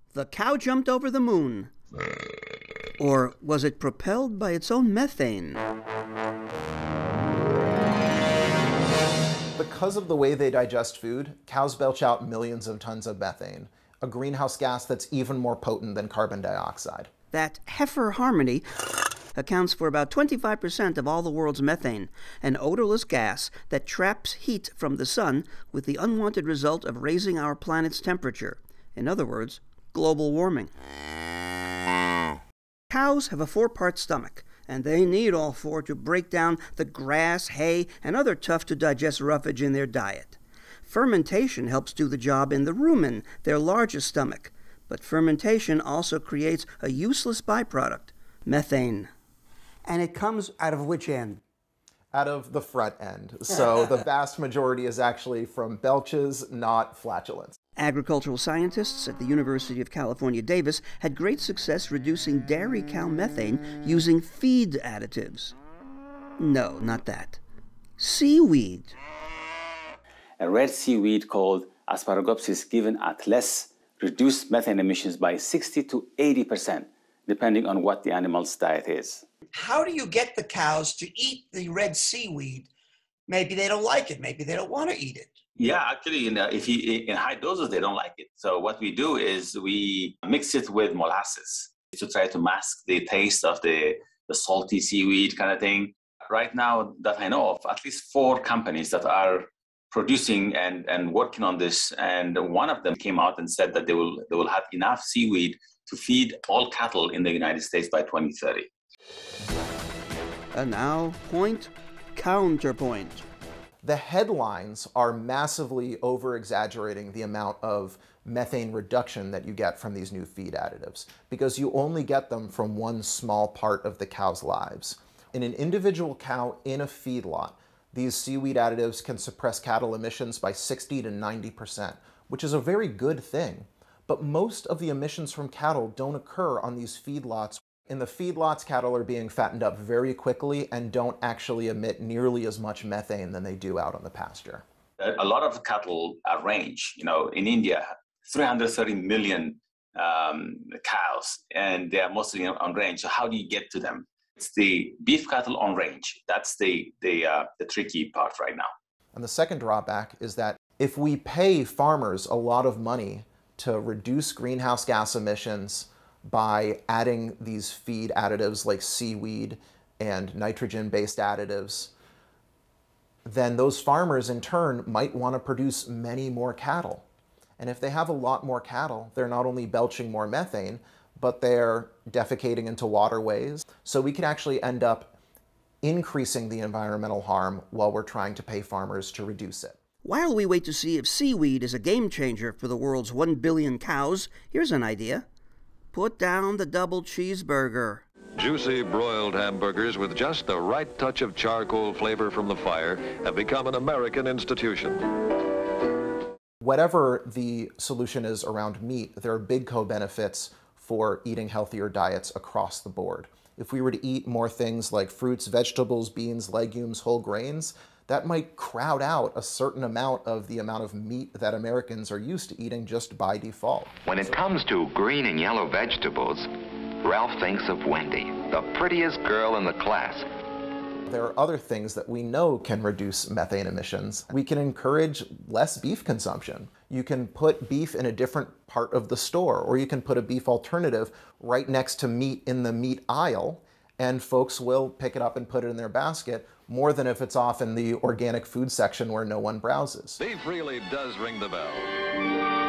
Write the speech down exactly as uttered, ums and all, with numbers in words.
The cow jumped over the moon. Or was it propelled by its own methane? Because of the way they digest food, cows belch out millions of tons of methane, a greenhouse gas that's even more potent than carbon dioxide. That heifer harmony accounts for about twenty-five percent of all the world's methane, an odorless gas that traps heat from the sun with the unwanted result of raising our planet's temperature. In other words, global warming. Cows have a four-part stomach, and they need all four to break down the grass, hay, and other tough-to-digest roughage in their diet. Fermentation helps do the job in the rumen, their largest stomach. But fermentation also creates a useless byproduct, methane. And it comes out of which end? Out of the front end. So the vast majority is actually from belches, not flatulence. Agricultural scientists at the University of California, Davis had great success reducing dairy cow methane using feed additives. No, not that. Seaweed. A red seaweed called Asparagopsis given at less reduced methane emissions by sixty to eighty percent, depending on what the animal's diet is. How do you get the cows to eat the red seaweed? Maybe they don't like it. Maybe they don't want to eat it. Yeah, actually, you know, if you, in high doses, they don't like it. So what we do is we mix it with molasses to try to mask the taste of the, the salty seaweed kind of thing. Right now that I know of, at least four companies that are producing and, and working on this, and one of them came out and said that they will they will have enough seaweed to feed all cattle in the United States by twenty thirty. And now, point, counterpoint. The headlines are massively over-exaggerating the amount of methane reduction that you get from these new feed additives, because you only get them from one small part of the cow's lives. In an individual cow in a feedlot, these seaweed additives can suppress cattle emissions by sixty to ninety percent, which is a very good thing. But most of the emissions from cattle don't occur on these feedlots. In the feedlots, cattle are being fattened up very quickly and don't actually emit nearly as much methane than they do out on the pasture. A lot of cattle are range. You know, in India, three hundred thirty million um, cows, and they are mostly on range. So how do you get to them? It's the beef cattle on range. That's the, the, uh, the tricky part right now. And the second drawback is that if we pay farmers a lot of money to reduce greenhouse gas emissions by adding these feed additives like seaweed and nitrogen-based additives, then those farmers in turn might want to produce many more cattle. And if they have a lot more cattle, they're not only belching more methane, but they're defecating into waterways. So we could actually end up increasing the environmental harm while we're trying to pay farmers to reduce it. While we wait to see if seaweed is a game changer for the world's one billion cows, here's an idea. Put down the double cheeseburger. Juicy broiled hamburgers with just the right touch of charcoal flavor from the fire have become an American institution. Whatever the solution is around meat, there are big co-benefits for eating healthier diets across the board. If we were to eat more things like fruits, vegetables, beans, legumes, whole grains, that might crowd out a certain amount of the amount of meat that Americans are used to eating just by default. When it comes to green and yellow vegetables, Ralph thinks of Wendy, the prettiest girl in the class. There are other things that we know can reduce methane emissions. We can encourage less beef consumption. You can put beef in a different part of the store, or you can put a beef alternative right next to meat in the meat aisle, and folks will pick it up and put it in their basket, more than if it's off in the organic food section where no one browses. Beef really does ring the bell.